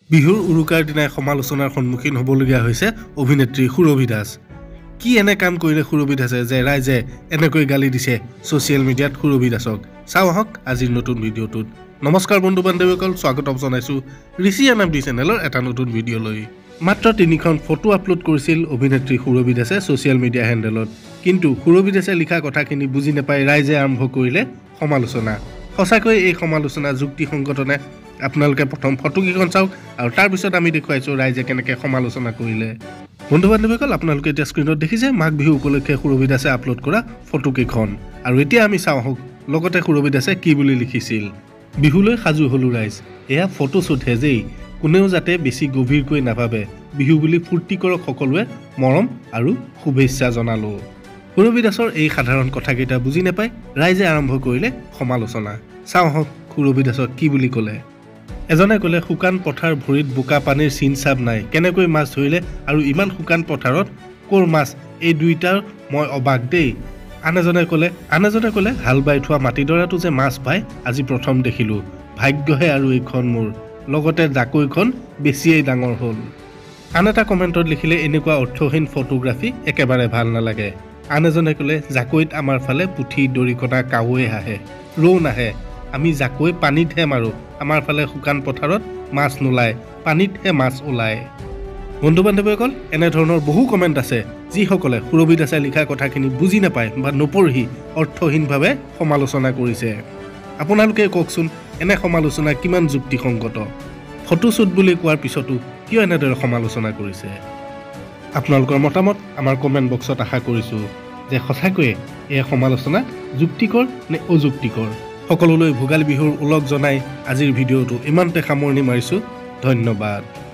বিহুৰ উৰুকাৰ দিনাই সমালোচনাৰ সন্মুখীন হ'বলগীয়া হৈছে অভিনেত্ৰী সুৰভি দাস। কি এনে কাম কৰিলে সুৰভি দাসে যে ৰাইজে এনেকৈ গালি দিছে ছ'চিয়েল মিডিয়াত সুৰভি দাসক? চাওঁ আহক আজিৰ নতুন ভিডিঅ'টোত। নমস্কাৰ বন্ধু বান্ধৱীসকল, স্বাগতম জনাইছোঁ ঋষি এনএমডি চেনেলৰ এটা নতুন ভিডিঅ'লৈ। মাত্ৰ 3খন ফটো আপলোড কৰিছিল অভিনেত্ৰী সুৰভি দাসে ছ'চিয়েল মিডিয়া হেণ্ডেলত। কিন্তু সুৰভি দাসে লিখা কথাখিনি বুজি নাপাই ৰাইজে আৰম্ভ কৰিলে সমালোচনা। সঁচাকৈ এই সমালোচনা যুক্তিসংগতনে? আপোনালোকে প্ৰথম ফটোকেইখন চাওক আৰু তাৰপিছত আমি দেখুৱাইছোঁ ৰাইজে কেনেকৈ সমালোচনা কৰিলে। বন্ধু বান্ধৱীসকল, আপোনালোকে এতিয়া স্ক্ৰীণত দেখিছে মাঘ বিহু উপলক্ষে সুৰভি দাসে আপলোড কৰা ফটোকেইখন। আৰু এতিয়া আমি চাওঁ আহক লগতে সুৰভি দাসে কি বুলি লিখিছিল। বিহুলৈ সাজু হ'লো ৰাইজ, এয়া ফটোশ্বুটহে যেই, কোনেও যাতে বেছি গভীৰকৈ নাভাবে। বিহু বুলি ফূৰ্তি কৰক সকলোৱে, মৰম আৰু শুভেচ্ছা জনালোঁ। সুৰভি দাসৰ এই সাধাৰণ কথাকেইটা বুজি নাপাই ৰাইজে আৰম্ভ কৰিলে সমালোচনা। চাওঁ আহক সুৰভি দাসক কি বুলি ক'লে। এজনে ক'লে, শুকান পথাৰ ভৰিত বোকা পানীৰ চিন চাপ নাই, কেনেকৈ মাছ ধৰিলে আৰু ইমান শুকান পথাৰত ক'ৰ মাছ? এই দুইটাৰ মই অবাক দেই। আন এজনে ক'লে হাল বাই থোৱা মাটিডৰাটো যে মাছ পায় আজি প্ৰথম দেখিলোঁ, ভাগ্যহে আৰু এইখন মোৰ, লগতে জাকৈখন বেছিয়েই ডাঙৰ হ'ল। আন এটা কমেণ্টত লিখিলে, এনেকুৱা অৰ্থহীন ফটোগ্ৰাফী একেবাৰে ভাল নালাগে। আন এজনে ক'লে, জাকৈত আমাৰ ফালে পুঠি দৰিকণা কাৱৈ আহে, ৰৌ নাহে, আমি জাকৈ পানীতহে মাৰোঁ, আমাৰ ফালে শুকান পথাৰত মাছ নোলায়, পানীতহে মাছ ওলায়। বন্ধু বান্ধৱীসকল, এনেধৰণৰ বহু কমেণ্ট আছে যিসকলে সুৰভি দাসে লিখা কথাখিনি বুজি নাপায় বা নপঢ়ি অৰ্থহীনভাৱে সমালোচনা কৰিছে। আপোনালোকে কওকচোন, এনে সমালোচনা কিমান যুক্তিসংগত? ফটোশ্বুট বুলি কোৱাৰ পিছতো কিয় এনেদৰে সমালোচনা কৰিছে? আপোনালোকৰ মতামত আমাৰ কমেণ্ট বক্সত আশা কৰিছোঁ যে সঁচাকৈয়ে এই সমালোচনা যুক্তিকৰ নে অযুক্তিকৰ। সকলোলৈ ভোগালী বিহুৰ ওলগ জনাই আজিৰ ভিডিঅ'টো ইমানতে সামৰণি মাৰিছোঁ। ধন্যবাদ।